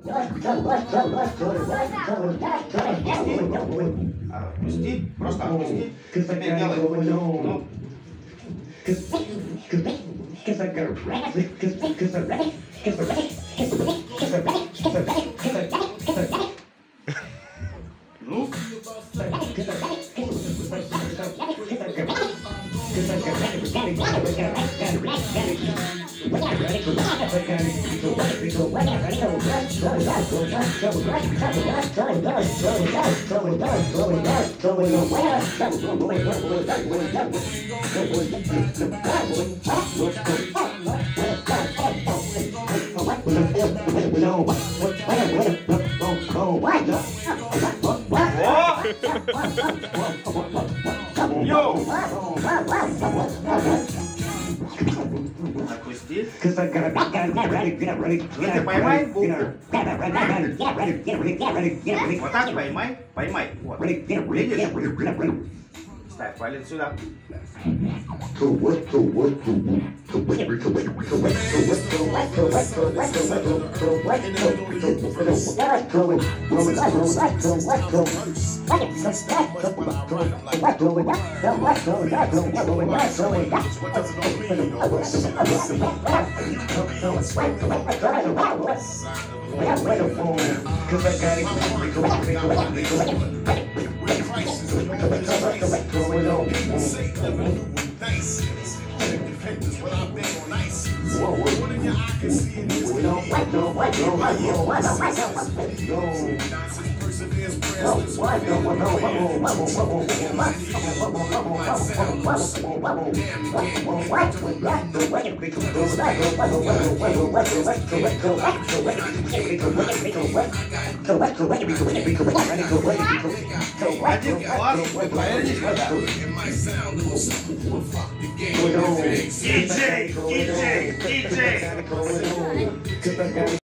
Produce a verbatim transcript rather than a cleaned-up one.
Отпусти, просто отпусти. Теперь делай. Ну. Ну. Йоу! Отпусти. Ты поймай букву. Вот так поймай. Поймай. Вот. Видишь? Ставь палец сюда. Диджей, диджей, диджей.